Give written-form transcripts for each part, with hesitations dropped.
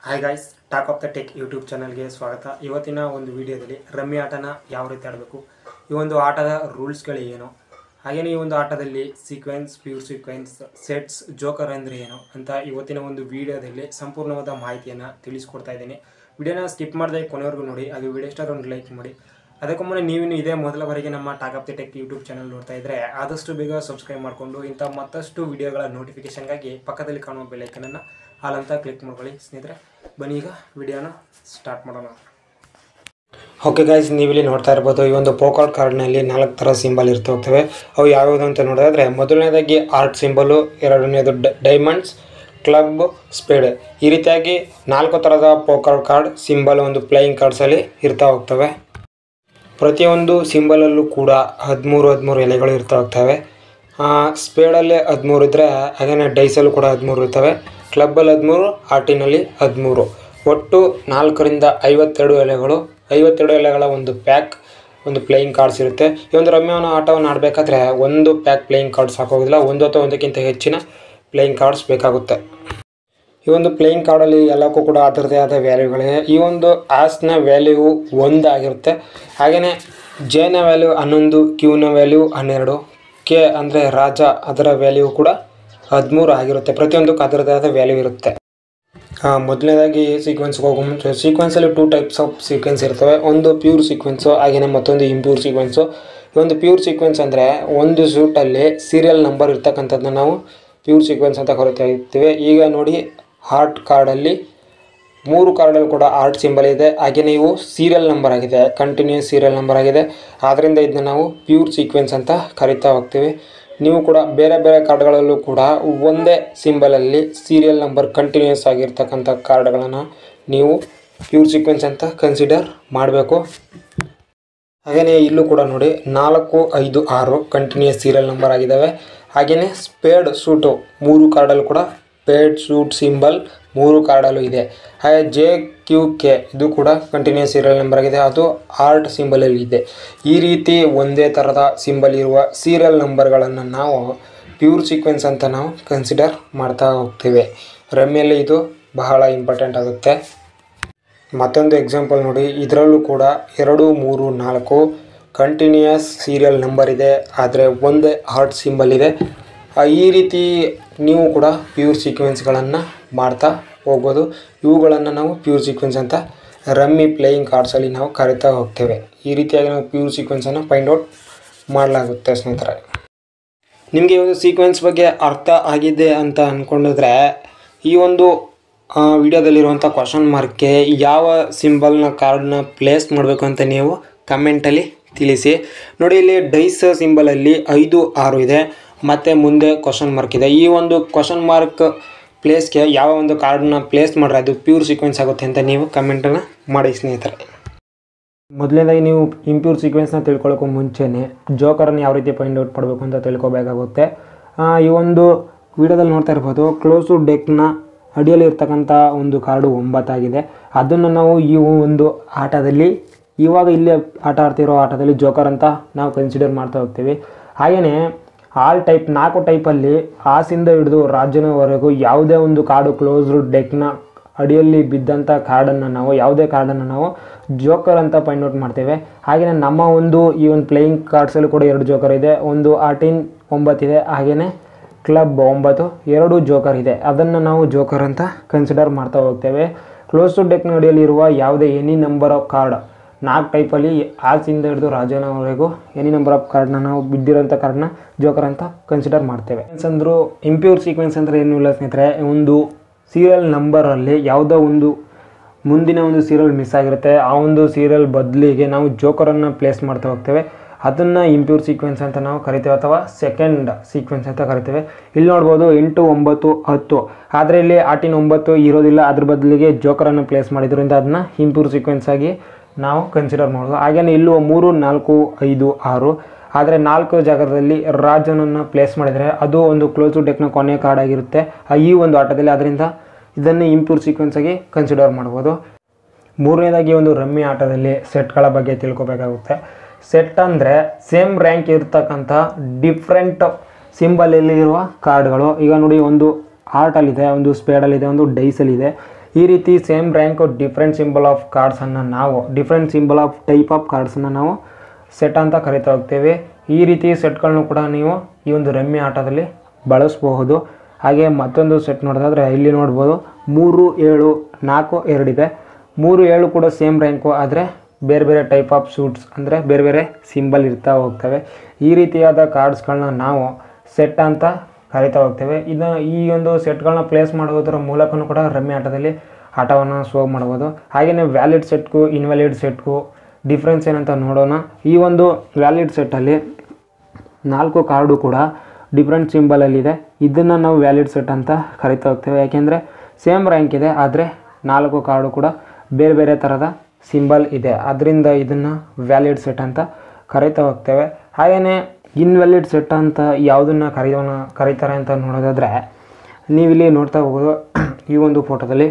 Hi guys, talk of the tech YouTube ಚಾನಲ್ಗೆ ಸ್ವಾಗತ. ಇವತ್ತಿನ ಒಂದು ವಿಡಿಯೋದಲ್ಲಿ ರಮ್ಮಿ ಆಟನ ಯಾವ ರೀತಿ ಆಡಬೇಕು, ಈ ಒಂದು ಆಟದ ರೂಲ್ಸ್ಗಳು ಏನು, ಹಾಗೆಯೇ ಈ ಒಂದು ಆಟದಲ್ಲಿ sequence, pure sequence, sets, joker ಅಂದರೆ ಏನು ಅಂತ ಇವತ್ತಿನ ಒಂದು ವಿಡಿಯೋದಲ್ಲಿ ಸಂಪೂರ್ಣವಾದ ಮಾಹಿತಿಯನ್ನು ತಿಳಿಸ್ಕೊಡ್ತಾ ಇದ್ದೀನಿ. ವಿಡಿಯೋನ ಸ್ಕಿಪ್ ಮಾಡದೆ ಕೊನೆವರೆಗೂ ನೋಡಿ, ಅದು ವಿಡಿಯೋ ಇಷ್ಟ ಒಂದು ಲೈಕ್ ಮಾಡಿ. ಅದಕ್ಕೂ ಮುನ್ನ ನೀವಿನ್ನು ಇದೇ ಮೊದಲ ಬಾರಿಗೆ ನಮ್ಮ talk of the tech YouTube channel ನೋಡ್ತಾ ಇದ್ದರೆ ಆದಷ್ಟು ಬೇಗ ಸಬ್ಸ್ಕ್ರೈಬ್ ಮಾಡಿಕೊಂಡು ಇಂಥ ಮತ್ತಷ್ಟು ವಿಡಿಯೋಗಳ ನೋಟಿಫಿಕೇಷನ್ಗಾಗಿ ಪಕ್ಕದಲ್ಲಿ ಕಾಣುವ ಬೆಲ್ ಐಕನನ್ನು ಆಲ್ ಅಂತ ಕ್ಲಿಕ್ ಮಾಡ್ಕೊಳ್ಳಿ. ಸ್ನೇಹಿತರೆ, ಬನ್ನಿ ಈಗ ವಿಡಿಯೋನ ಸ್ಟಾರ್ಟ್ ಮಾಡೋಣ. ಓಕೆ ಗೈಸ್, ನೀವಿಲ್ಲಿ ನೋಡ್ತಾ ಇರ್ಬೋದು, ಈ ಒಂದು ಪೋಕರ್ ಕಾರ್ಡ್ನಲ್ಲಿ 4 ಥರ ಸಿಂಬಲ್ ಇರ್ತಾ ಹೋಗ್ತವೆ. ಅವು ಯಾವ್ಯಾವುದು ಅಂತ ನೋಡಿದ್ರೆ, ಮೊದಲನೇದಾಗಿ ಆರ್ಟ್ ಸಿಂಬಲು, ಎರಡನೇದು ಡೈಮಂಡ್ಸ್, ಕ್ಲಬ್, ಸ್ಪೇಡ್. ಈ ರೀತಿಯಾಗಿ 4 ಥರದ ಪೋಕರ್ ಕಾರ್ಡ್ ಸಿಂಬಲ್ ಒಂದು ಪ್ಲೇಯಿಂಗ್ ಕಾರ್ಡ್ಸಲ್ಲಿ ಇರ್ತಾ ಹೋಗ್ತವೆ. ಪ್ರತಿಯೊಂದು ಸಿಂಬಲಲ್ಲೂ ಕೂಡ 13 ಎಲೆಗಳು ಇರ್ತಾ ಹೋಗ್ತವೆ. ಸ್ಪೇಡಲ್ಲಿ 13 ಇದ್ದರೆ, ಹಾಗೆಯೇ ಡೈಸಲ್ಲೂ ಕೂಡ 13 ಇರ್ತವೆ. ಕ್ಲಬ್ಬಲ್ಲಿ 13, ಆರ್ಟಿನಲ್ಲಿ 13. ಒಟ್ಟು 4ರಿಂದ 52 ಎಲೆಗಳು, 52 ಎಲೆಗಳ ಒಂದು ಪ್ಯಾಕ್, ಒಂದು ಪ್ಲೇಯಿಂಗ್ ಕಾರ್ಡ್ಸ್ ಇರುತ್ತೆ. ಈ ಒಂದು ರಮ್ಯವನ್ನು ಆಟವನ್ನು ಆಡಬೇಕಾದ್ರೆ ಒಂದು ಪ್ಯಾಕ್ ಪ್ಲೇಯಿಂಗ್ ಕಾರ್ಡ್ಸ್ ಸಾಕೋದಿಲ್ಲ, ಒಂದು ಅಥವಾ ಒಂದಕ್ಕಿಂತ ಹೆಚ್ಚಿನ ಪ್ಲೇಯಿಂಗ್ ಕಾರ್ಡ್ಸ್ ಬೇಕಾಗುತ್ತೆ. ಈ ಒಂದು ಪ್ಲೇಯಿಂಗ್ ಕಾರ್ಡಲ್ಲಿ ಎಲ್ಲಕ್ಕೂ ಕೂಡ ಅದರದೇ ಆದ ವ್ಯಾಲ್ಯೂಗಳಿವೆ. ಈ ಒಂದು ಆಸ್ನ ವ್ಯಾಲ್ಯೂ 1 ಆಗಿರುತ್ತೆ. ಹಾಗೆಯೇ ಜೆನ ವ್ಯಾಲ್ಯೂ 11, ಕ್ಯೂನ ವ್ಯಾಲ್ಯೂ 12, ಕೆ ಅಂದರೆ ರಾಜ, ಅದರ ವ್ಯಾಲ್ಯೂ ಕೂಡ 13 ಆಗಿರುತ್ತೆ. ಪ್ರತಿಯೊಂದಕ್ಕೂ ಅದರದೇ ಆದ ವ್ಯಾಲ್ಯೂ ಇರುತ್ತೆ. ಮೊದಲನೇದಾಗಿ ಸೀಕ್ವೆನ್ಸ್ಗೆ ಹೋಗೋ ಮುಂಚೆ, ಸೀಕ್ವೆನ್ಸಲ್ಲಿ 2 ಟೈಪ್ಸ್ ಆಫ್ ಸೀಕ್ವೆನ್ಸ್ ಇರ್ತವೆ. ಒಂದು ಪ್ಯೂರ್ ಸೀಕ್ವೆನ್ಸು, ಹಾಗೆಯೇ ಮತ್ತೊಂದು ಇಂಪ್ಯೂರ್ ಸೀಕ್ವೆನ್ಸು. ಈ ಒಂದು ಪ್ಯೂರ್ ಸೀಕ್ವೆನ್ಸ್ ಅಂದರೆ ಒಂದು ಸೂಟಲ್ಲಿ ಸೀರಿಯಲ್ ನಂಬರ್ ಇರ್ತಕ್ಕಂಥದ್ದನ್ನ ನಾವು ಪ್ಯೂರ್ ಸೀಕ್ವೆನ್ಸ್ ಅಂತ ಕರಿತಾ ಇರ್ತೀವಿ. ಈಗ ನೋಡಿ, ಹಾರ್ಟ್ ಕಾರ್ಡಲ್ಲಿ 3 ಕಾರ್ಡಲ್ಲಿ ಕೂಡ ಆರ್ಟ್ ಸಿಂಬಲ್ ಇದೆ. ಹಾಗೆಯೇ ಇವು ಸೀರಿಯಲ್ ನಂಬರ್ ಆಗಿದೆ, ಕಂಟಿನ್ಯೂಸ್ ಸೀರಿಯಲ್ ನಂಬರ್ ಆಗಿದೆ. ಆದ್ದರಿಂದ ಇದನ್ನ ನಾವು ಪ್ಯೂರ್ ಸೀಕ್ವೆನ್ಸ್ ಅಂತ ಕರಿತಾ ಹೋಗ್ತೀವಿ. ನೀವು ಕೂಡ ಬೇರೆ ಬೇರೆ ಕಾರ್ಡ್ಗಳಲ್ಲೂ ಕೂಡ ಒಂದೇ ಸಿಂಬಲಲ್ಲಿ ಸೀರಿಯಲ್ ನಂಬರ್ ಕಂಟಿನ್ಯೂಸ್ ಆಗಿರ್ತಕ್ಕಂಥ ಕಾರ್ಡ್ಗಳನ್ನು ನೀವು ಪ್ಯೂರ್ ಸೀಕ್ವೆನ್ಸ್ ಅಂತ ಕನ್ಸಿಡರ್ ಮಾಡಬೇಕು. ಹಾಗೆಯೇ ಇಲ್ಲೂ ಕೂಡ ನೋಡಿ, 4, 5, 6 ಕಂಟಿನ್ಯೂಸ್ ಸೀರಿಯಲ್ ನಂಬರ್ ಆಗಿದ್ದಾವೆ. ಹಾಗೆಯೇ ಸ್ಪೇಡ್ ಸೂಟು 3 ಕಾರ್ಡಲ್ಲೂ ಕೂಡ ಸ್ಪೇಡ್ ಸೂಟ್ ಸಿಂಬಲ್ 3 ಕಾರ್ಡಲ್ಲೂ ಇದೆ. ಹಾಗೆ JQK ಇದು ಕೂಡ ಕಂಟಿನ್ಯೂಸ್ ಸೀರಿಯಲ್ ನಂಬರ್ ಆಗಿದೆ, ಅದು ಆರ್ಟ್ ಸಿಂಬಲಲ್ಲಿ ಇದೆ. ಈ ರೀತಿ ಒಂದೇ ಥರದ ಸಿಂಬಲ್ ಇರುವ ಸೀರಿಯಲ್ ನಂಬರ್ಗಳನ್ನು ನಾವು ಪ್ಯೂರ್ ಸೀಕ್ವೆನ್ಸ್ ಅಂತ ನಾವು ಕನ್ಸಿಡರ್ ಮಾಡ್ತಾ ಹೋಗ್ತೇವೆ. ರಮ್ಮಿಯಲ್ಲಿ ಇದು ಬಹಳ ಇಂಪಾರ್ಟೆಂಟ್ ಆಗುತ್ತೆ. ಮತ್ತೊಂದು ಎಕ್ಸಾಂಪಲ್ ನೋಡಿ, ಇದರಲ್ಲೂ ಕೂಡ 2, 3, 4 ಕಂಟಿನ್ಯೂಯಸ್ ಸೀರಿಯಲ್ ನಂಬರ್ ಇದೆ, ಆದರೆ ಒಂದೇ ಆರ್ಟ್ ಸಿಂಬಲ್ ಇದೆ. ಈ ರೀತಿ ನೀವು ಕೂಡ ಪ್ಯೂರ್ ಸೀಕ್ವೆನ್ಸ್ಗಳನ್ನು ಮಾಡ್ತಾ ಹೋಗ್ಬೋದು. ಇವುಗಳನ್ನು ನಾವು ಪ್ಯೂರ್ ಸೀಕ್ವೆನ್ಸ್ ಅಂತ ರಮ್ಮಿ ಪ್ಲೇಯಿಂಗ್ ಕಾರ್ಡ್ಸಲ್ಲಿ ನಾವು ಕರಿತಾ ಹೋಗ್ತೇವೆ. ಈ ರೀತಿಯಾಗಿ ನಾವು ಪ್ಯೂರ್ ಸೀಕ್ವೆನ್ಸನ್ನು ಫೈಂಡ್ ಔಟ್ ಮಾಡಲಾಗುತ್ತೆ. ಸ್ನೇಹಿತರೆ, ನಿಮಗೆ ಈ ಒಂದು ಸೀಕ್ವೆನ್ಸ್ ಬಗ್ಗೆ ಅರ್ಥ ಆಗಿದೆ ಅಂತ ಅಂದ್ಕೊಂಡಿದ್ರೆ, ಈ ಒಂದು ವಿಡಿಯೋದಲ್ಲಿರುವಂಥ ಕ್ವಶನ್ ಮಾರ್ಕ್ಗೆ ಯಾವ ಸಿಂಬಲ್ನ ಕಾರ್ಡ್ನ ಪ್ಲೇಸ್ ಮಾಡಬೇಕು ಅಂತ ನೀವು ಕಮೆಂಟಲ್ಲಿ ತಿಳಿಸಿ. ನೋಡಿ, ಇಲ್ಲಿ ಡೈಸ್ ಸಿಂಬಲಲ್ಲಿ 5, 6 ಇದೆ, ಮತ್ತು ಮುಂದೆ ಕ್ವಶನ್ ಮಾರ್ಕ್ ಇದೆ. ಈ ಒಂದು ಕ್ವಶನ್ ಮಾರ್ಕ್ ಪ್ಲೇಸ್ಗೆ ಯಾವ ಒಂದು ಕಾರ್ಡನ್ನ ಪ್ಲೇಸ್ ಮಾಡ್ರೆ ಅದು ಪ್ಯೂರ್ ಸೀಕ್ವೆನ್ಸ್ ಆಗುತ್ತೆ ಅಂತ ನೀವು ಕಮೆಂಟನ್ನು ಮಾಡಿ. ಸ್ನೇಹಿತರೆ, ಮೊದಲನೇದಾಗಿ ನೀವು ಇಂಪ್ಯೂರ್ ಸೀಕ್ವೆನ್ಸ್ನ ತಿಳ್ಕೊಳ್ಳೋಕ್ಕೂ ಮುಂಚೆನೇ ಜೋಕರನ್ನು ಯಾವ ರೀತಿ ಫೈಂಡ್ ಔಟ್ ಮಾಡಬೇಕು ಅಂತ ತಿಳ್ಕೊಬೇಕಾಗುತ್ತೆ. ಈ ಒಂದು ವಿಡಿಯೋದಲ್ಲಿ ನೋಡ್ತಾ ಇರ್ಬೋದು, ಕ್ಲೋಸು ಡೆಕ್ನ ಅಡಿಯಲ್ಲಿ ಇರ್ತಕ್ಕಂಥ ಒಂದು ಕಾರ್ಡು 9 ಆಗಿದೆ. ಅದನ್ನು ನಾವು ಈ ಒಂದು ಆಟದಲ್ಲಿ, ಇವಾಗ ಇಲ್ಲಿ ಆಟ ಆಡ್ತಿರೋ ಆಟದಲ್ಲಿ ಜೋಕರ್ ಅಂತ ನಾವು ಕನ್ಸಿಡರ್ ಮಾಡ್ತಾ ಹೋಗ್ತೀವಿ. ಹಾಗೆಯೇ ಆಲ್ ಟೈಪ್ 4 ಟೈಪಲ್ಲಿ ಆಸಿಂದ ಹಿಡಿದು ರಾಜ್ಯನವರೆಗೂ ಯಾವುದೇ ಒಂದು ಕಾರ್ಡು ಕ್ಲೋಸ್ಡ್ ಡೆಕ್ನ ಅಡಿಯಲ್ಲಿ ಬಿದ್ದಂಥ ಕಾರ್ಡನ್ನು ನಾವು, ಯಾವುದೇ ಕಾರ್ಡನ್ನು ನಾವು ಜೋಕರ್ ಅಂತ ಫೈಂಡ್ ಔಟ್ ಮಾಡ್ತೇವೆ. ಹಾಗೆಯೇ ನಮ್ಮ ಈ ಒಂದು ಪ್ಲೇಯಿಂಗ್ ಕಾರ್ಡ್ಸಲ್ಲೂ ಕೂಡ 2 ಜೋಕರ್ ಇದೆ, ಒಂದು 9 ಇದೆ, ಹಾಗೆಯೇ ಕ್ಲಬ್ 9, 2 ಜೋಕರ್ ಇದೆ. ಅದನ್ನು ನಾವು ಜೋಕರ್ ಅಂತ ಕನ್ಸಿಡರ್ ಮಾಡ್ತಾ ಹೋಗ್ತೇವೆ. ಕ್ಲೋಸ್ಡ್ ಡೆಕ್ನ ಅಡಿಯಲ್ಲಿ ಇರುವ ಯಾವುದೇ ಎನಿ ನಂಬರ್ ಆಫ್ ಕಾರ್ಡ್, 4 ಟೈಪಲ್ಲಿ ಆಸಿಂದ ಹಿಡಿದು ರಾಜನವರೆಗೂ ಎನಿ ನಂಬರ್ ಆಫ್ ಕಾರ್ಡ್ನ ನಾವು ಬಿದ್ದಿರೋಂಥ ಕಾರ್ಡ್ನ ಜೋಕರ್ ಅಂತ ಕನ್ಸಿಡರ್ ಮಾಡ್ತೇವೆ. ಅಂದರೂ ಇಂಪ್ಯೂರ್ ಸೀಕ್ವೆನ್ಸ್ ಅಂದರೆ ಏನೂ ಇಲ್ಲ ಸ್ನೇಹಿತರೆ, ಒಂದು ಸೀರಿಯಲ್ ನಂಬರಲ್ಲಿ ಯಾವುದೋ ಒಂದು ಮುಂದಿನ ಒಂದು ಸೀರಿಯಲ್ ಮಿಸ್ ಆಗಿರುತ್ತೆ, ಆ ಒಂದು ಸೀರಿಯಲ್ ಬದಲಿಗೆ ನಾವು ಜೋಕರನ್ನು ಪ್ಲೇಸ್ ಮಾಡ್ತಾ ಹೋಗ್ತೇವೆ. ಅದನ್ನು ಇಂಪ್ಯೂರ್ ಸೀಕ್ವೆನ್ಸ್ ಅಂತ ನಾವು ಕರಿತೇವೆ, ಅಥವಾ ಸೆಕೆಂಡ್ ಸೀಕ್ವೆನ್ಸ್ ಅಂತ ಕರಿತೇವೆ. ಇಲ್ಲಿ ನೋಡ್ಬೋದು 8, 9, 10, ಆದರೆ ಇಲ್ಲಿ 9 ಇರೋದಿಲ್ಲ, ಅದ್ರ ಬದಲಿಗೆ ಜೋಕರನ್ನು ಪ್ಲೇಸ್ ಮಾಡಿದ್ರಿಂದ ಅದನ್ನು ಇಂಪ್ಯೂರ್ ಸೀಕ್ವೆನ್ಸ್ ಆಗಿ ನಾವು ಕನ್ಸಿಡರ್ ಮಾಡೋದು. ಹಾಗೆಯೇ ಇಲ್ಲೂ 3, 4, 5, 6, ಆದರೆ 4 ಜಾಗದಲ್ಲಿ ರಾಜನನ್ನು ಪ್ಲೇಸ್ ಮಾಡಿದರೆ ಅದು ಒಂದು ಕ್ಲೋಸ್ ಡೆಕ್ನ ಕೊನೆಯ ಕಾರ್ಡ್ ಆಗಿರುತ್ತೆ ಈ ಒಂದು ಆಟದಲ್ಲಿ. ಅದರಿಂದ ಇದನ್ನು ಇಂಪ್ಯೂರ್ ಸೀಕ್ವೆನ್ಸ್ ಆಗಿ ಕನ್ಸಿಡರ್ ಮಾಡ್ಬೋದು. ಮೂರನೇದಾಗಿ ಒಂದು ರಮ್ಮಿ ಆಟದಲ್ಲಿ ಸೆಟ್ಗಳ ಬಗ್ಗೆ ತಿಳ್ಕೊಬೇಕಾಗುತ್ತೆ. ಸೆಟ್ ಅಂದರೆ ಸೇಮ್ ರ್ಯಾಂಕ್ ಇರ್ತಕ್ಕಂಥ ಡಿಫ್ರೆಂಟ್ ಸಿಂಬಲಲ್ಲಿ ಇರುವ ಕಾರ್ಡ್ಗಳು. ಈಗ ನೋಡಿ, ಒಂದು ಆರ್ಟಲ್ಲಿದೆ, ಒಂದು ಸ್ಪೇಡಲ್ಲಿದೆ, ಒಂದು ಡೈಸಲ್ಲಿದೆ. ಈ ರೀತಿ same rank different symbol of ಕಾರ್ಡ್ಸನ್ನು ನಾವು different symbol of type of ಕಾರ್ಡ್ಸನ್ನು ನಾವು ಸೆಟ್ ಅಂತ ಕರಿತಾ ಹೋಗ್ತೇವೆ. ಈ ರೀತಿ ಸೆಟ್ಗಳನ್ನು ಕೂಡ ನೀವು ಈ ಒಂದು ರಮ್ಮಿ ಆಟದಲ್ಲಿ ಬಳಸಬಹುದು. ಹಾಗೆ ಮತ್ತೊಂದು ಸೆಟ್ ನೋಡೋದಾದರೆ ಇಲ್ಲಿ ನೋಡ್ಬೋದು 3, 7, 4, 2 ಇದೆ. 3, 7 ಕೂಡ ಸೇಮ್ ರ್ಯಾಂಕು, ಆದರೆ ಬೇರೆ ಬೇರೆ ಟೈಪ್ ಆಫ್ ಸೂಟ್ಸ್ ಅಂದರೆ ಬೇರೆ ಬೇರೆ ಸಿಂಬಲ್ ಇರ್ತಾ ಹೋಗ್ತವೆ. ಈ ರೀತಿಯಾದ ಕಾರ್ಡ್ಸ್ಗಳನ್ನ ನಾವು ಸೆಟ್ ಅಂತ ಕರಿತಾ ಹೋಗ್ತೇವೆ. ಈ ಒಂದು ಸೆಟ್ಗಳನ್ನ ಪ್ಲೇಸ್ ಮಾಡೋದರ ಮೂಲಕನೂ ಕೂಡ ರಮ್ಮಿ ಆಟದಲ್ಲಿ ಆಟವನ್ನು ಸೋ ಮಾಡ್ಬೋದು. ಹಾಗೆಯೇ ವ್ಯಾಲಿಡ್ ಸೆಟ್ಗೂ ಇನ್ವ್ಯಾಲಿಡ್ ಸೆಟ್ಗೂ ಡಿಫ್ರೆನ್ಸ್ ಏನಂತ ನೋಡೋಣ. ಈ ಒಂದು ವ್ಯಾಲಿಡ್ ಸೆಟ್ಟಲ್ಲಿ 4 ಕಾರ್ಡು ಕೂಡ ಡಿಫ್ರೆಂಟ್ ಸಿಂಬಲಲ್ಲಿದೆ. ಇದನ್ನು ನಾವು ವ್ಯಾಲಿಡ್ ಸೆಟ್ ಅಂತ ಕರಿತಾ ಹೋಗ್ತೇವೆ. ಯಾಕೆಂದರೆ ಸೇಮ್ ರ್ಯಾಂಕ್ ಇದೆ, ಆದರೆ 4 ಕಾರ್ಡು ಕೂಡ ಬೇರೆ ಬೇರೆ ಥರದ ಸಿಂಬಲ್ ಇದೆ. ಅದರಿಂದ ಇದನ್ನು ವ್ಯಾಲಿಡ್ ಸೆಟ್ ಅಂತ ಕರಿತಾ ಹೋಗ್ತೇವೆ. ಹಾಗೆಯೇ ಇನ್ವ್ಯಾಲಿಡ್ ಸೆಟ್ ಅಂತ ಯಾವುದನ್ನು ಕರೀತಾರೆ ಅಂತ ನೋಡೋದಾದರೆ ನೀವಿಲ್ಲಿ ನೋಡ್ತಾ ಹೋಗೋದು ಈ ಒಂದು ಫೋಟೋದಲ್ಲಿ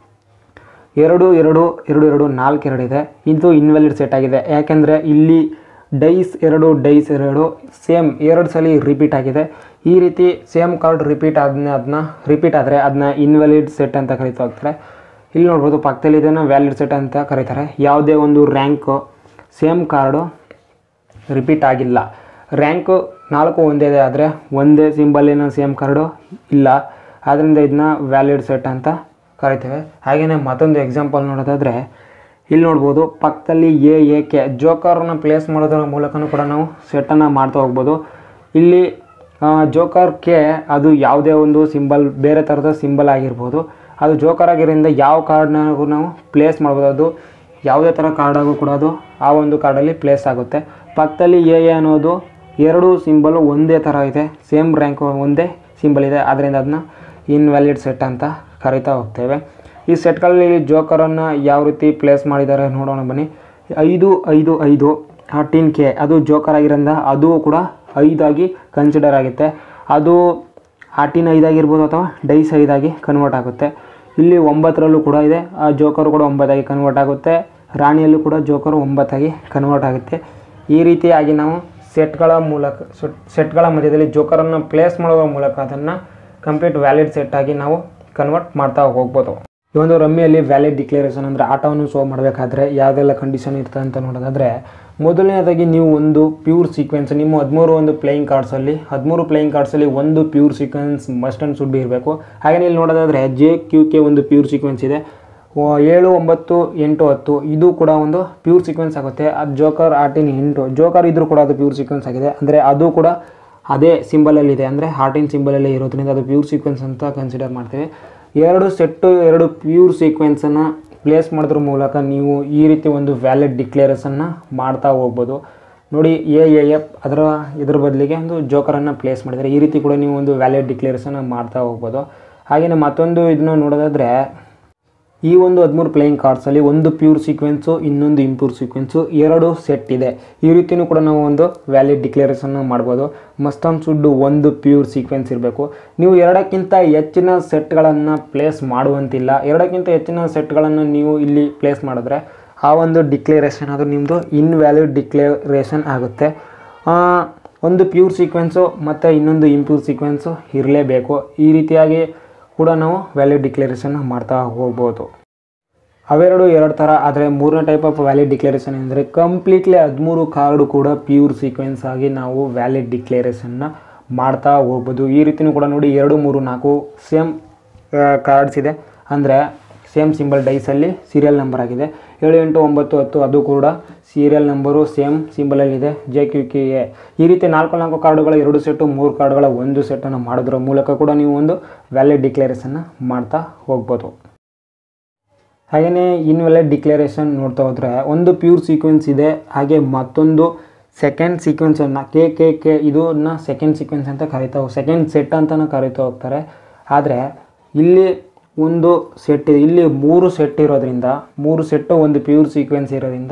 2, 2, 2, 2, 4, 2 ಇದೆ. ಇದು ಇನ್ವ್ಯಾಲಿಡ್ ಸೆಟ್ ಆಗಿದೆ. ಯಾಕೆಂದರೆ ಇಲ್ಲಿ ಡೈಸ್ 2 ಸೇಮ್ 2 ಸಲ ರಿಪೀಟ್ ಆಗಿದೆ. ಈ ರೀತಿ ಸೇಮ್ ಕಾರ್ಡ್ ರಿಪೀಟ್ ಆದರೆ ಅದನ್ನ ಇನ್ವ್ಯಾಲಿಡ್ ಸೆಟ್ ಅಂತ ಕರಿತಾ ಹೋಗ್ತಾರೆ. ಇಲ್ಲಿ ನೋಡ್ಬೋದು ಪಕ್ಕದಲ್ಲಿ ಇದನ್ನು ವ್ಯಾಲಿಡ್ ಸೆಟ್ ಅಂತ ಕರೀತಾರೆ. ಯಾವುದೇ ಒಂದು ರ್ಯಾಂಕು ಸೇಮ್ ಕಾರ್ಡು ರಿಪೀಟ್ ಆಗಿಲ್ಲ. ರ್ಯಾಂಕು 4 ಒಂದೇ ಇದೆ, ಆದರೆ ಒಂದೇ ಸಿಂಬಲಿನ ಸೇಮ್ ಕಾರ್ಡು ಇಲ್ಲ. ಆದ್ದರಿಂದ ಇದನ್ನ ವ್ಯಾಲಿಡ್ ಸೆಟ್ ಅಂತ ಕರಿತೇವೆ. ಹಾಗೆಯೇ ಮತ್ತೊಂದು ಎಕ್ಸಾಂಪಲ್ ನೋಡೋದಾದರೆ ಇಲ್ಲಿ ನೋಡ್ಬೋದು ಪಕ್ಕದಲ್ಲಿ AAK ಜೋಕರ್ನ ಪ್ಲೇಸ್ ಮಾಡೋದರ ಮೂಲಕನೂ ಕೂಡ ನಾವು ಸೆಟ್ಟನ್ನು ಮಾಡ್ತಾ ಹೋಗ್ಬೋದು. ಇಲ್ಲಿ ಜೋಕರ್ K ಅದು ಯಾವುದೇ ಒಂದು ಸಿಂಬಲ್ ಬೇರೆ ಥರದ ಸಿಂಬಲ್ ಆಗಿರ್ಬೋದು. ಅದು ಜೋಕರ್ ಆಗಿರೋದ್ರಿಂದ ಯಾವ ಕಾರ್ಡ್ನಾಗೂ ನಾವು ಪ್ಲೇಸ್ ಮಾಡ್ಬೋದು. ಅದು ಯಾವುದೇ ಥರ ಕಾರ್ಡಾಗೂ ಕೂಡ ಅದು ಆ ಒಂದು ಕಾರ್ಡಲ್ಲಿ ಪ್ಲೇಸ್ ಆಗುತ್ತೆ. ಪಕ್ಕದಲ್ಲಿ AA ಅನ್ನೋದು 2 ಸಿಂಬಲು ಒಂದೇ ಥರ ಇದೆ, ಸೇಮ್ ರ್ಯಾಂಕು ಒಂದೇ ಸಿಂಬಲ್ ಇದೆ. ಆದ್ದರಿಂದ ಅದನ್ನ ಇನ್ವ್ಯಾಲಿಡ್ ಸೆಟ್ ಅಂತ ಕರಿತಾ ಹೋಗ್ತೇವೆ. ಈ ಸೆಟ್ಗಳಲ್ಲಿ ಜೋಕರನ್ನು ಯಾವ ರೀತಿ ಪ್ಲೇಸ್ ಮಾಡಿದ್ದಾರೆ ನೋಡೋಣ ಬನ್ನಿ. 5, 5, 5 13K ಅದು ಜೋಕರ್ ಆಗಿರೋದ್ರಿಂದ ಅದು ಕೂಡ 5 ಆಗಿ ಕನ್ಸಿಡರ್ ಆಗುತ್ತೆ. ಅದು 5 ಆಗಿರ್ಬೋದು ಅಥವಾ ಡೈಸ್ 5 ಆಗಿ ಕನ್ವರ್ಟ್ ಆಗುತ್ತೆ. ಇಲ್ಲಿ 9ರಲ್ಲೂ ಕೂಡ ಇದೆ, ಆ ಜೋಕರು ಕೂಡ 9 ಆಗಿ ಕನ್ವರ್ಟ್ ಆಗುತ್ತೆ. ರಾಣಿಯಲ್ಲೂ ಕೂಡ ಜೋಕರು 9 ಆಗಿ ಕನ್ವರ್ಟ್ ಆಗುತ್ತೆ. ಈ ರೀತಿಯಾಗಿ ನಾವು ಸೆಟ್ಗಳ ಮಧ್ಯದಲ್ಲಿ ಜೋಕರನ್ನು ಪ್ಲೇಸ್ ಮಾಡೋದ್ರ ಮೂಲಕ ಅದನ್ನು ಕಂಪ್ಲೀಟ್ ವ್ಯಾಲಿಡ್ ಸೆಟ್ ಆಗಿ ನಾವು ಕನ್ವರ್ಟ್ ಮಾಡ್ತಾ ಹೋಗ್ಬೋದು. ಈ ಒಂದು ರಮ್ಮಿಯಲ್ಲಿ ವ್ಯಾಲಿಡ್ ಡಿಕ್ಲೇರೇಷನ್ ಅಂದರೆ ಆಟವನ್ನು ಸೋ ಮಾಡಬೇಕಾದ್ರೆ ಯಾವುದೆಲ್ಲ ಕಂಡೀಷನ್ ಇರ್ತದೆ ಅಂತ ನೋಡೋದಾದರೆ ಮೊದಲನೇದಾಗಿ ನೀವು ಒಂದು ಪ್ಯೂರ್ ಸೀಕ್ವೆನ್ಸ್ ನಿಮ್ಮ 13 ಪ್ಲೇಯಿಂಗ್ ಕಾರ್ಡ್ಸಲ್ಲಿ ಒಂದು pure sequence must and should be ಇರಬೇಕು. ಹಾಗೆ ಇಲ್ಲಿ ನೋಡೋದಾದರೆ JQK ಒಂದು ಪ್ಯೂರ್ ಸೀಕ್ವೆನ್ಸ್ ಇದೆ. 7, 9, 8, 10 ಇದು ಕೂಡ ಒಂದು ಪ್ಯೂರ್ ಸೀಕ್ವೆನ್ಸ್ ಆಗುತ್ತೆ. ಅದು ಜೋಕರ್ 8 ಜೋಕರ್ ಇದ್ರೂ ಕೂಡ ಅದು ಪ್ಯೂರ್ ಸೀಕ್ವೆನ್ಸ್ ಆಗಿದೆ. ಅಂದರೆ ಅದು ಕೂಡ ಅದೇ ಸಿಂಬಲಲ್ಲಿದೆ, ಅಂದರೆ 18 ಸಿಂಬಲಲ್ಲೇ ಇರೋದ್ರಿಂದ ಅದು ಪ್ಯೂರ್ ಸೀಕ್ವೆನ್ಸ್ ಅಂತ ಕನ್ಸಿಡರ್ ಮಾಡ್ತೇವೆ. 2 ಪ್ಯೂರ್ ಸೀಕ್ವೆನ್ಸನ್ನು ಪ್ಲೇಸ್ ಮಾಡೋದ್ರ ಮೂಲಕ ನೀವು ಈ ರೀತಿ ಒಂದು ವ್ಯಾಲಿಡ್ ಡಿಕ್ಲೇರೇಷನ್ನ ಮಾಡ್ತಾ ಹೋಗ್ಬೋದು. ನೋಡಿ AAF ಇದ್ರ ಬದಲಿಗೆ ಒಂದು ಜೋಕರನ್ನು ಪ್ಲೇಸ್ ಮಾಡಿದರೆ ಈ ರೀತಿ ಕೂಡ ನೀವು ಒಂದು ವ್ಯಾಲಿಡ್ ಡಿಕ್ಲೇರೇಷನ್ನ ಮಾಡ್ತಾ ಹೋಗ್ಬೋದು. ಹಾಗೆಯೇ ಮತ್ತೊಂದು ಇದನ್ನು ನೋಡೋದಾದರೆ ಈ ಒಂದು 13 ಪ್ಲೇಯಿಂಗ್ ಕಾರ್ಡ್ಸಲ್ಲಿ ಒಂದು ಪ್ಯೂರ್ ಸೀಕ್ವೆನ್ಸು ಇನ್ನೊಂದು ಇಂಪ್ಯೂರ್ ಸೀಕ್ವೆನ್ಸು 2 ಸೆಟ್ ಇದೆ. ಈ ರೀತಿಯೂ ಕೂಡ ನಾವು ಒಂದು ವ್ಯಾಲಿಡ್ ಡಿಕ್ಲೇರೇಷನ್ನ ಮಾಡ್ಬೋದು. ಮಸ್ಟ್ ಆ್ಯಂಡ್ ಶುಡ್ ಒಂದು ಪ್ಯೂರ್ ಸೀಕ್ವೆನ್ಸ್ ಇರಬೇಕು. ನೀವು 2ಕ್ಕಿಂತ ಹೆಚ್ಚಿನ ಸೆಟ್ಗಳನ್ನು ಪ್ಲೇಸ್ ಮಾಡುವಂತಿಲ್ಲ. 2ಕ್ಕಿಂತ ಹೆಚ್ಚಿನ ಸೆಟ್ಗಳನ್ನು ನೀವು ಇಲ್ಲಿ ಪ್ಲೇಸ್ ಮಾಡಿದ್ರೆ ಆ ಒಂದು ಡಿಕ್ಲೇರೇಷನ್ ಅದು ನಿಮ್ಮದು ಇನ್ವ್ಯಾಲಿಡ್ ಡಿಕ್ಲೇರೇಷನ್ ಆಗುತ್ತೆ. ಒಂದು ಪ್ಯೂರ್ ಸೀಕ್ವೆನ್ಸು ಮತ್ತು ಇನ್ನೊಂದು ಇಂಪ್ಯೂರ್ ಸೀಕ್ವೆನ್ಸು ಇರಲೇಬೇಕು. ಈ ರೀತಿಯಾಗಿ ಕೂಡ ನಾವು ವ್ಯಾಲಿಡ್ ಡಿಕ್ಲೇರೇಷನ್ ಮಾಡ್ತಾ ಹೋಗ್ಬೋದು. ಅವೆರಡು ಥರ. ಆದರೆ 3ನೇ ಟೈಪ್ ಆಫ್ ವ್ಯಾಲಿಡ್ ಡಿಕ್ಲೇರೇಷನ್ ಅಂದರೆ ಕಂಪ್ಲೀಟ್ಲಿ 13 ಕಾರ್ಡು ಕೂಡ ಪ್ಯೂರ್ ಸೀಕ್ವೆನ್ಸ್ ಆಗಿ ನಾವು ವ್ಯಾಲಿಡ್ ಡಿಕ್ಲೇರೇಷನ್ನ ಮಾಡ್ತಾ ಹೋಗ್ಬೋದು. ಈ ರೀತಿಯೂ ಕೂಡ ನೋಡಿ 2, 3, 4 ಸೇಮ್ ಕಾರ್ಡ್ಸ್ ಇದೆ, ಅಂದರೆ ಸೇಮ್ ಸಿಂಬಲ್ ಡೈಸಲ್ಲಿ ಸೀರಿಯಲ್ ನಂಬರ್ ಆಗಿದೆ. 7, 8, 9, 10 ಅದು ಕೂಡ ಸೀರಿಯಲ್ ನಂಬರು ಸೇಮ್ ಸಿಂಬಲಲ್ಲಿದೆ JQKA. ಈ ರೀತಿ 4 ಕಾರ್ಡುಗಳ 2 ಸೆಟ್ಟು 3 ಕಾರ್ಡುಗಳ 1 ಸೆಟ್ಟನ್ನು ಮಾಡೋದ್ರ ಮೂಲಕ ಕೂಡ ನೀವು ಒಂದು ವ್ಯಾಲಿಡ್ ಡಿಕ್ಲೇರೇಷನ್ನ ಮಾಡ್ತಾ ಹೋಗ್ಬೋದು. ಹಾಗೆಯೇ ಇನ್ವ್ಯಾಲಿಡ್ ಡಿಕ್ಲೇರೇಷನ್ ನೋಡ್ತಾ ಹೋದರೆ ಒಂದು ಪ್ಯೂರ್ ಸೀಕ್ವೆನ್ಸ್ ಇದೆ, ಹಾಗೆ ಮತ್ತೊಂದು ಸೆಕೆಂಡ್ ಸೀಕ್ವೆನ್ಸನ್ನು KKK ಇದನ್ನು ಸೆಕೆಂಡ್ ಸೀಕ್ವೆನ್ಸ್ ಅಂತ ಸೆಕೆಂಡ್ ಸೆಟ್ ಅಂತಲೂ ಕರಿತಾ ಹೋಗ್ತಾರೆ. ಆದರೆ ಇಲ್ಲಿ ಒಂದು ಸೆಟ್ ಇದೆ, ಇಲ್ಲಿ 3 ಸೆಟ್ ಇರೋದ್ರಿಂದ 3 ಸೆಟ್ಟು ಒಂದು ಪ್ಯೂರ್ ಸೀಕ್ವೆನ್ಸ್ ಇರೋದ್ರಿಂದ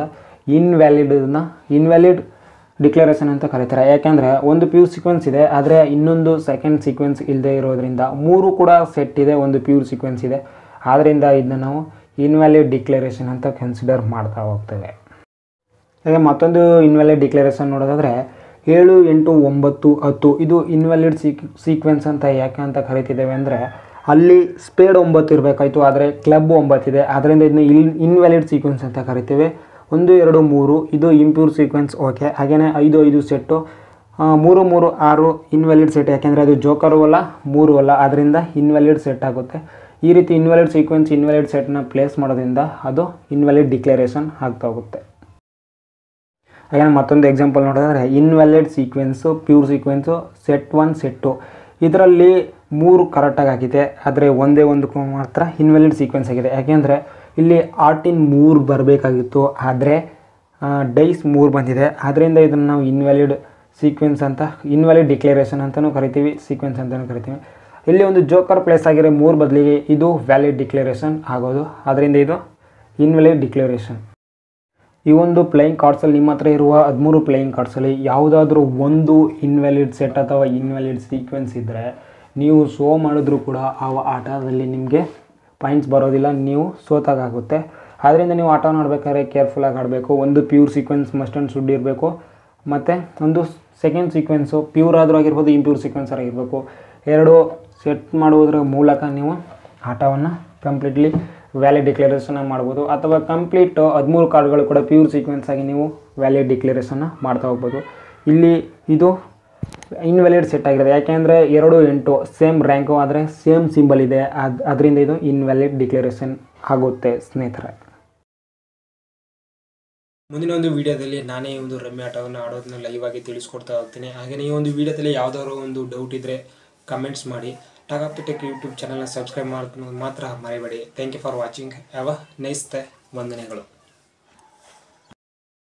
ಇನ್ವ್ಯಾಲಿಡ್ ಡಿಕ್ಲೇರೇಷನ್ ಅಂತ ಕರೀತಾರೆ. ಯಾಕೆಂದರೆ ಒಂದು ಪ್ಯೂರ್ ಸೀಕ್ವೆನ್ಸ್ ಇದೆ, ಆದರೆ ಇನ್ನೊಂದು ಸೆಕೆಂಡ್ ಸೀಕ್ವೆನ್ಸ್ ಇಲ್ಲದೆ ಇರೋದ್ರಿಂದ 3 ಕೂಡ ಸೆಟ್ ಇದೆ, ಒಂದು ಪ್ಯೂರ್ ಸೀಕ್ವೆನ್ಸ್ ಇದೆ. ಆದ್ದರಿಂದ ಇದನ್ನ ನಾವು ಇನ್ವ್ಯಾಲಿಡ್ ಡಿಕ್ಲೇರೇಷನ್ ಅಂತ ಕನ್ಸಿಡರ್ ಮಾಡ್ತಾ ಹೋಗ್ತೇವೆ. ಹಾಗೆ ಮತ್ತೊಂದು ಇನ್ವ್ಯಾಲಿಡ್ ಡಿಕ್ಲೇರೇಷನ್ ನೋಡೋದಾದರೆ 7, 8, 9, 10 ಇದು ಇನ್ವ್ಯಾಲಿಡ್ ಸೀಕ್ವೆನ್ಸ್ ಅಂತ ಯಾಕೆ ಅಂತ ಕರಿತಿದ್ದೇವೆ ಅಂದರೆ ಅಲ್ಲಿ ಸ್ಪೇಡ್ 9 ಇರಬೇಕಾಯಿತು, ಆದರೆ ಕ್ಲಬ್ 9 ಇದೆ. ಆದ್ದರಿಂದ ಇದನ್ನ ಇನ್ವ್ಯಾಲಿಡ್ ಸೀಕ್ವೆನ್ಸ್ ಅಂತ ಕರಿತೀವಿ. 1 2 3 ಇದು ಇಂಪ್ಯೂರ್ ಸೀಕ್ವೆನ್ಸ್. ಓಕೆ, ಹಾಗೆಯೇ 5 5 ಸೆಟ್ಟು, 3 3 6 ಇನ್ವ್ಯಾಲಿಡ್ ಸೆಟ್, ಯಾಕೆಂದರೆ ಅದು ಜೋಕರು ಅಲ್ಲ 3 ಅಲ್ಲ, ಅದರಿಂದ ಇನ್ವ್ಯಾಲಿಡ್ ಸೆಟ್ ಆಗುತ್ತೆ. ಈ ರೀತಿ ಇನ್ವ್ಯಾಲಿಡ್ ಸೀಕ್ವೆನ್ಸ್ ಇನ್ವ್ಯಾಲಿಡ್ ಸೆಟ್ನ ಪ್ಲೇಸ್ ಮಾಡೋದ್ರಿಂದ ಅದು ಇನ್ವ್ಯಾಲಿಡ್ ಡಿಕ್ಲರೇಷನ್ ಆಗ್ತಾ ಹೋಗುತ್ತೆ. ಹಾಗೆ ಮತ್ತೊಂದು ಎಕ್ಸಾಂಪಲ್ ನೋಡಿದ್ರೆ invalid sequence, pure sequence, set 1 set 2 ಇದರಲ್ಲಿ 3 ಕರೆಕ್ಟಾಗಿ ಆಗಿದೆ, ಆದರೆ ಒಂದೇ ಒಂದು ಮಾತ್ರ ಇನ್ವ್ಯಾಲಿಡ್ ಸೀಕ್ವೆನ್ಸ್ ಆಗಿದೆ. ಯಾಕೆಂದರೆ ಇಲ್ಲಿ ಆರ್ಟಿನ್ 3 ಬರಬೇಕಾಗಿತ್ತು, ಆದರೆ ಡೈಸ್ 3 ಬಂದಿದೆ. ಆದ್ದರಿಂದ ಇದನ್ನು ನಾವು ಇನ್ವ್ಯಾಲಿಡ್ ಸೀಕ್ವೆನ್ಸ್ ಅಂತ, ಇನ್ವ್ಯಾಲಿಡ್ ಡಿಕ್ಲರೇಷನ್ ಅಂತಲೂ ಕರಿತೀವಿ, ಸೀಕ್ವೆನ್ಸ್ ಅಂತಲೂ ಕರಿತೀವಿ. ಇಲ್ಲಿ ಒಂದು ಜೋಕರ್ ಪ್ಲೇಸ್ ಆಗಿರೋ 3 ಬದಲಿಗೆ ಇದು ವ್ಯಾಲಿಡ್ ಡಿಕ್ಲರೇಷನ್ ಆಗೋದು, ಆದ್ದರಿಂದ ಇದು ಇನ್ವ್ಯಾಲಿಡ್ ಡಿಕ್ಲರೇಷನ್. ಈ ಒಂದು ಪ್ಲೇಯಿಂಗ್ ಕಾರ್ಡ್ಸಲ್ಲಿ ನಿಮ್ಮ ಹತ್ರ ಇರುವ 13 ಪ್ಲೇಯಿಂಗ್ ಕಾರ್ಡ್ಸಲ್ಲಿ ಯಾವುದಾದ್ರೂ ಒಂದು ಇನ್ವ್ಯಾಲಿಡ್ ಸೆಟ್ ಅಥವಾ ಇನ್ವ್ಯಾಲಿಡ್ ಸೀಕ್ವೆನ್ಸ್ ಇದ್ದರೆ ನೀವು ಶೋ ಮಾಡಿದ್ರೂ ಕೂಡ ಆ ಆಟದಲ್ಲಿ ನಿಮಗೆ ಪಾಯಿಂಟ್ಸ್ ಬರೋದಿಲ್ಲ, ನೀವು ಸೋತಾಗುತ್ತೆ. ಆದ್ದರಿಂದ ನೀವು ಆಟ ಆಡಬೇಕಾದ್ರೆ ಕೇರ್ಫುಲ್ಲಾಗಿ ಆಡಬೇಕು. ಒಂದು pure sequence must and should ಇರಬೇಕು, ಮತ್ತು ಒಂದು ಸೆಕೆಂಡ್ ಸೀಕ್ವೆನ್ಸು ಪ್ಯೂರ್ ಆದರೂ ಆಗಿರ್ಬೋದು, ಇಂಪ್ಯೂರ್ ಸೀಕ್ವೆನ್ಸ್ ಆಗಿರಬೇಕು. 2 ಸೆಟ್ ಮಾಡುವುದರ ಮೂಲಕ ನೀವು ಆಟವನ್ನು ಕಂಪ್ಲೀಟ್ಲಿ ವ್ಯಾಲಿಡ್ ಡಿಕ್ಲರೇಷನ್ನ ಮಾಡ್ಬೋದು, ಅಥವಾ ಕಂಪ್ಲೀಟ್ 13 ಕಾರ್ಡ್ಗಳು ಕೂಡ ಪ್ಯೂರ್ ಸೀಕ್ವೆನ್ಸ್ ಆಗಿ ನೀವು ವ್ಯಾಲಿಡ್ ಡಿಕ್ಲರೇಷನ್ನ ಮಾಡ್ತಾ ಹೋಗ್ಬೋದು. ಇಲ್ಲಿ ಇದು ಇನ್ವ್ಯಾಲಿಡ್ ಸೆಟ್ ಆಗಿರೋದು, ಯಾಕೆಂದರೆ 2 8 ಸೇಮ್ ರ್ಯಾಂಕು, ಆದರೆ ಸೇಮ್ ಸಿಂಬಲ್ ಇದೆ, ಅದರಿಂದ ಇದು ಇನ್ವ್ಯಾಲಿಡ್ ಡಿಕ್ಲರೇಷನ್ ಆಗುತ್ತೆ ಸ್ನೇಹಿತರೆ. ಮುಂದಿನ ಒಂದು ವಿಡಿಯೋದಲ್ಲಿ ನಾನೇ ಈ ಒಂದು ರಮ್ಮಿ ಆಟವನ್ನು ಆಡೋದನ್ನ ಲೈವ್ ಆಗಿ ತಿಳಿಸ್ಕೊಡ್ತಾ ಹೋಗ್ತೀನಿ. ಹಾಗೆಯೇ ಈ ಒಂದು ವಿಡಿಯೋದಲ್ಲಿ ಯಾವುದಾದ್ರು ಒಂದು ಡೌಟ್ ಇದ್ದರೆ ಕಮೆಂಟ್ಸ್ ಮಾಡಿ. Talk of the tech YouTube ಚಾನಲ್ನ ಸಬ್ಸ್ಕ್ರೈಬ್ ಮಾಡೋದು ಮಾತ್ರ ಮರಿಬೇಡಿ. Thank you for watching. Have a nice day. ವಂದನೆಗಳು.